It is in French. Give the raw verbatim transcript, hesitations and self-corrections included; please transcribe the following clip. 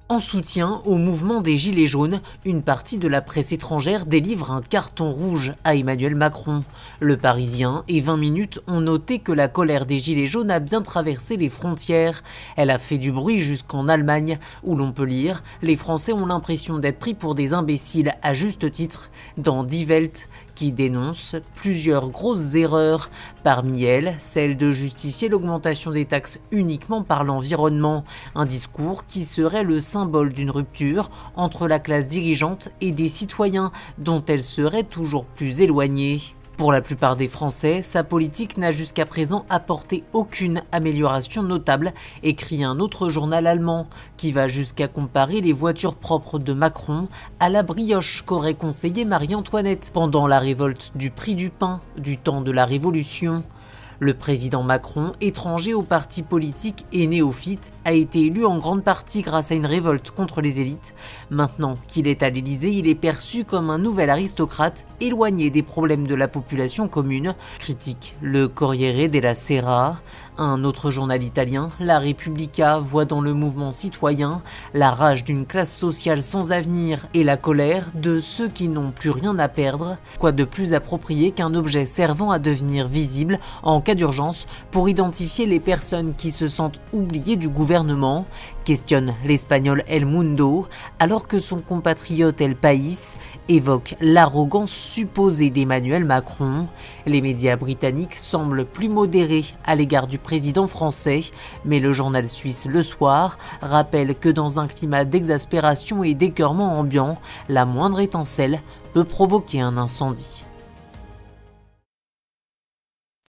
En soutien au mouvement des Gilets jaunes, une partie de la presse étrangère délivre un carton rouge à Emmanuel Macron. Le Parisien et vingt minutes ont noté que la colère des Gilets jaunes a bien traversé les frontières. Elle a fait du bruit jusqu'en Allemagne, où l'on peut lire « Les Français ont l'impression d'être pris pour des imbéciles à juste titre » dans Die Welt, qui dénonce plusieurs grosses erreurs, parmi elles celle de justifier l'augmentation des taxes uniquement par l'environnement, un discours qui serait le symbole d'une rupture entre la classe dirigeante et des citoyens dont elle serait toujours plus éloignée. Pour la plupart des Français, sa politique n'a jusqu'à présent apporté aucune amélioration notable, écrit un autre journal allemand, qui va jusqu'à comparer les voitures propres de Macron à la brioche qu'aurait conseillé Marie-Antoinette pendant la révolte du prix du pain du temps de la Révolution. Le président Macron, étranger au parti politique et néophyte, a été élu en grande partie grâce à une révolte contre les élites. Maintenant qu'il est à l'Élysée, il est perçu comme un nouvel aristocrate éloigné des problèmes de la population commune, critique le Corriere della Sera. Un autre journal italien, La Repubblica, voit dans le mouvement citoyen la rage d'une classe sociale sans avenir et la colère de ceux qui n'ont plus rien à perdre. Quoi de plus approprié qu'un objet servant à devenir visible en cas d'urgence pour identifier les personnes qui se sentent oubliées du gouvernement, questionne l'espagnol El Mundo, alors que son compatriote El País évoque l'arrogance supposée d'Emmanuel Macron. Les médias britanniques semblent plus modérés à l'égard du président français, mais le journal suisse Le Soir rappelle que dans un climat d'exaspération et d'écœurement ambiant, la moindre étincelle peut provoquer un incendie.